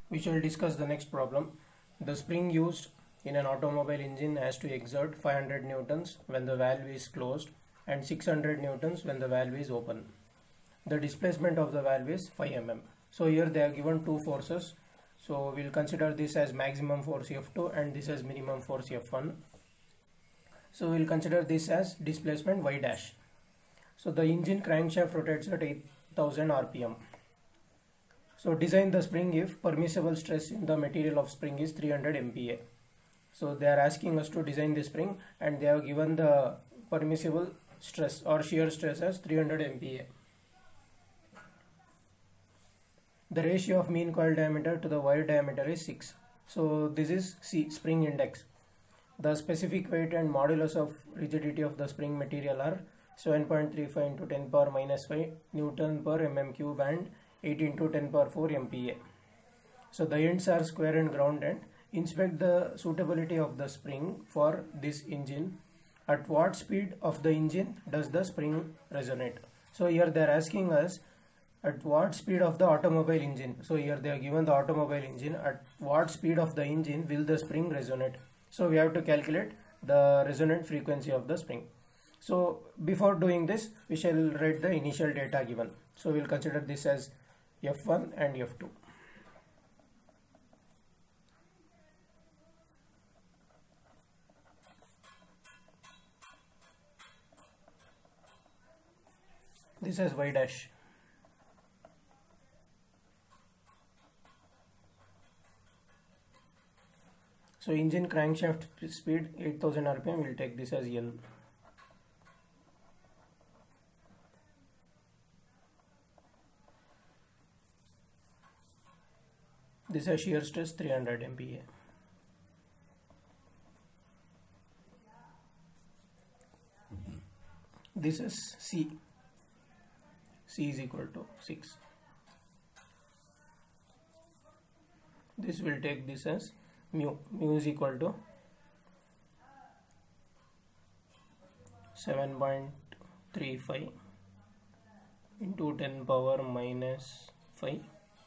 We shall discuss the next problem. The spring used in an automobile engine has to exert 500 newtons when the valve is closed and 600 newtons when the valve is open. The displacement of the valve is 5 mm. So here they are given two forces. So we'll consider this as maximum force F2 and this as minimum force F1. So we'll consider this as displacement y dash. So the engine crankshaft rotates at 8000 rpm. So design the spring if permissible stress in the material of spring is 300 MPa. So they are asking us to design the spring and they have given the permissible stress or shear stress as 300 MPa. The ratio of mean coil diameter to the wire diameter is 6. So this is C, spring index. The specific weight and modulus of rigidity of the spring material are 7.35 into 10 power minus 5 Newton per mm cube and 8 into 10 power 4 MPa. So the ends are square and grounded. Inspect the suitability of the spring for this engine. At what speed of the engine does the spring resonate? So here they are asking us at what speed of the automobile engine. So here they are given the automobile engine. At what speed of the engine will the spring resonate? So we have to calculate the resonant frequency of the spring. So before doing this, we shall write the initial data given. So we will consider this as F1 and F2. This is y dash. So engine crankshaft speed 8000 rpm, we will take this as L. This is shear stress 300 MPa. This is C. C is equal to 6. This will take this as mu. Mu is equal to 7.35 into 10 power minus 5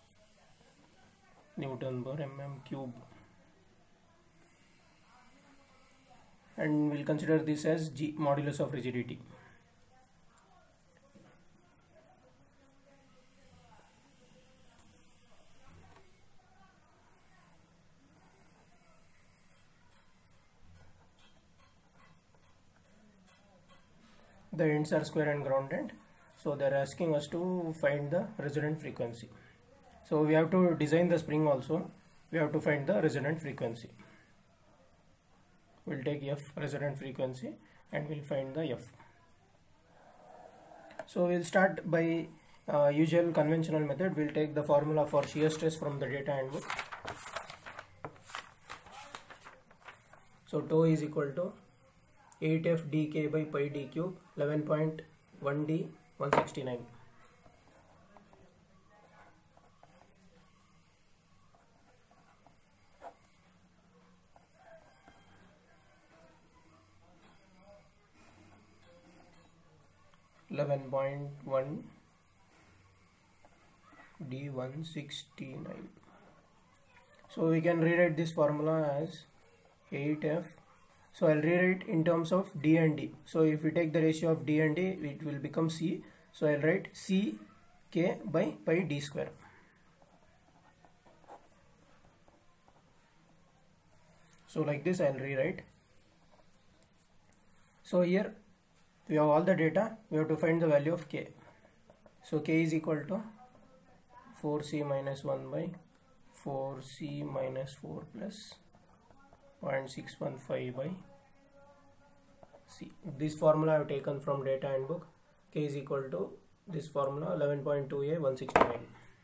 Newton per mm cube, and we'll consider this as G, modulus of rigidity. The ends are square and grounded, so they are asking us to find the resonant frequency. So we have to design the spring also. We have to find the resonant frequency. We'll take F, resonant frequency, and we'll find the F. So we'll start by usual conventional method. We'll take the formula for shear stress from the data handbook. So tau is equal to 8F dk by pi d cube, 11.1 d 169. D169. So we can rewrite this formula as 8F. So I'll rewrite in terms of D and D. So if we take the ratio of D and D, it will become C. So I'll write C K by pi D square. So like this I'll rewrite. So here we have all the data. We have to find the value of K. So K is equal to 4C minus 1 by 4C minus 4 plus 0.615 by C. This formula I have taken from data handbook. K is equal to this formula 11.2A 169.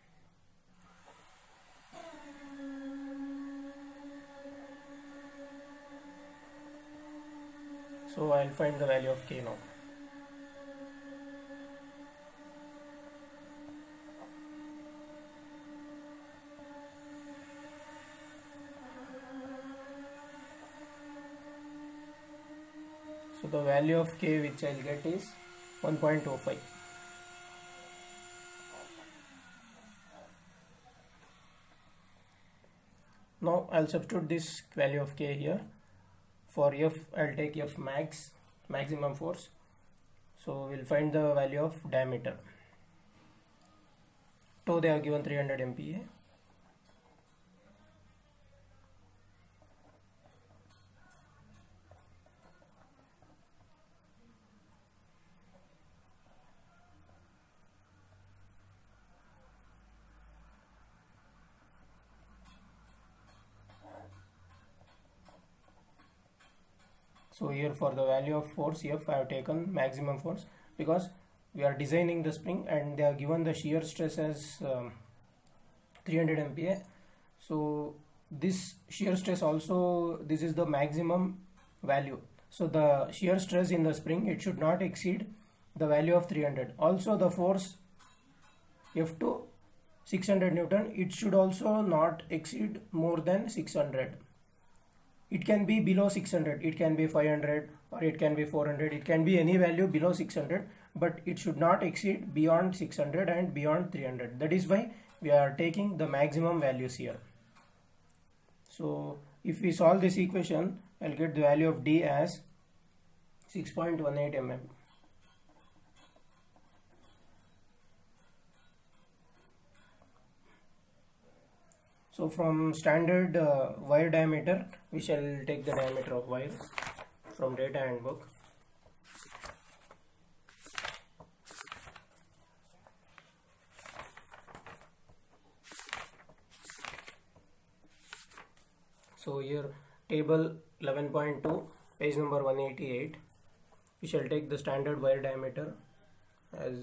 So I'll find the value of K now. So the value of K which I'll get is 1.25. Now I'll substitute this value of K here. For F, I'll take F max, maximum force. So we'll find the value of diameter. Toe they have given 300 MPa. So here for the value of force F, I have taken maximum force because we are designing the spring and they are given the shear stress as 300 MPa. So this shear stress also, this is the maximum value. So the shear stress in the spring, it should not exceed the value of 300. Also the force F2 600 Newton, it should also not exceed more than 600. It can be below 600, it can be 500 or it can be 400, it can be any value below 600, but it should not exceed beyond 600 and beyond 300. That is why we are taking the maximum values here. So if we solve this equation, I'll get the value of D as 6.18 mm. So from standard wire diameter, we shall take the diameter of wire from data handbook. So here table 11.2, page number 188, we shall take the standard wire diameter as,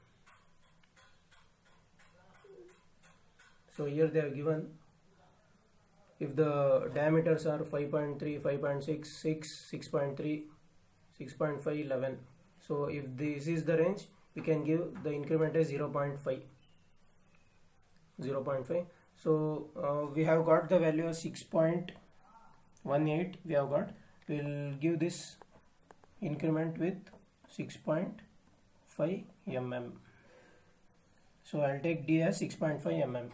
so here they are given if the diameters are 5.3, 5.6, 6, 6.3, 6.5, 11. So if this is the range, we can give the increment as 0.5. 0.5. So we have got the value of 6.18. We have got. We'll give this increment with 6.5 mm. So I'll take D as 6.5 mm.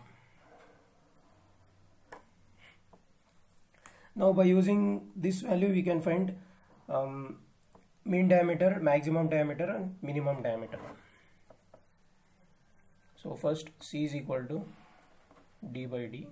Now by using this value we can find mean diameter, maximum diameter and minimum diameter. So first C is equal to D by D.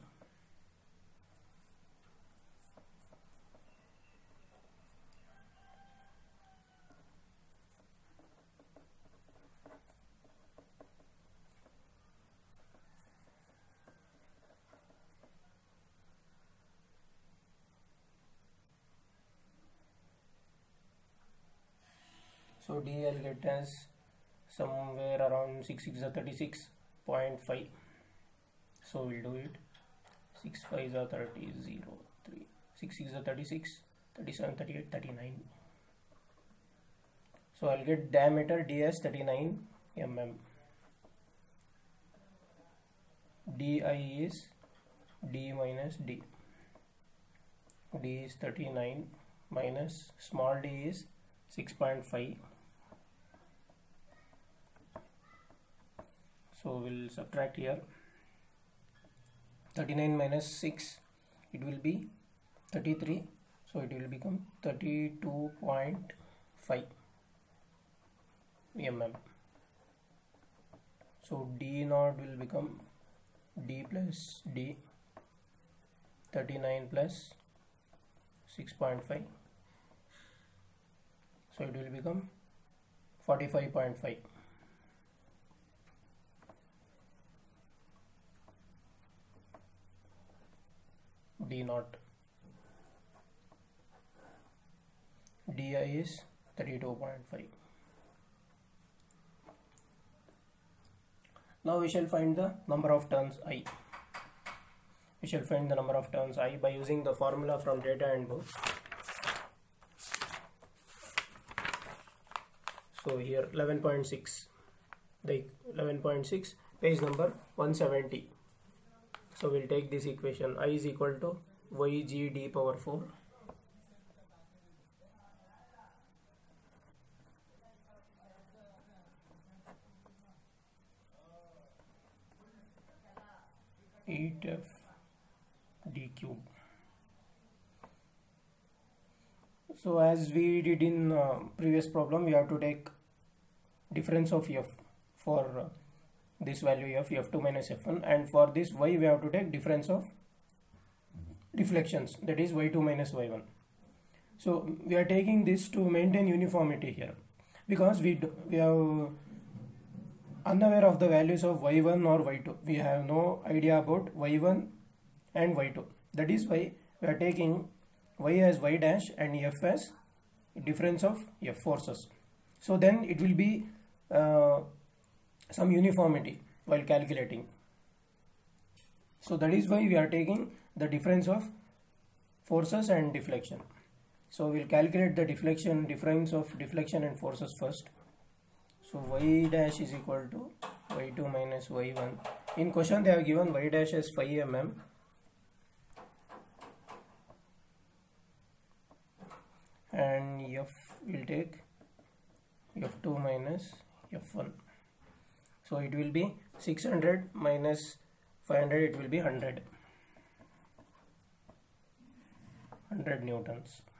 So D I'll get as somewhere around 6 6 are 36.5. So we'll do it. 6 5 are 30, 0, 3, 6 6 are 36, 37, 38, 39. So I'll get diameter D as 39 mm. DI is D minus D. D is 39 minus small d is 6.5. So we'll subtract here 39 minus 6, it will be 33, so it will become 32.5 mm. So D naught will become D plus D, 39 plus 6.5, so it will become 45.5. D naught. Di is 32.5. Now we shall find the number of turns I. We shall find the number of turns I by using the formula from data handbook. So here 11.6, the 11.6, page number 170. So we'll take this equation. I is equal to YGD power 4 8F d cube. So as we did in previous problem, we have to take difference of f for this value of f2 minus f1, and for this y we have to take difference of deflections, that is y2 minus y1. So we are taking this to maintain uniformity here, because we are unaware of the values of y1 or y2. We have no idea about y1 and y2. That is why we are taking y as y dash and f as difference of f forces. So then it will be some uniformity while calculating. So that is why we are taking the difference of forces and deflection. So we'll calculate the difference of deflection and forces first. So y dash is equal to y2 minus y1. In question they have given y dash as 5 mm and f will take f2 minus f1. So it will be 600 minus 500, it will be 100 newtons.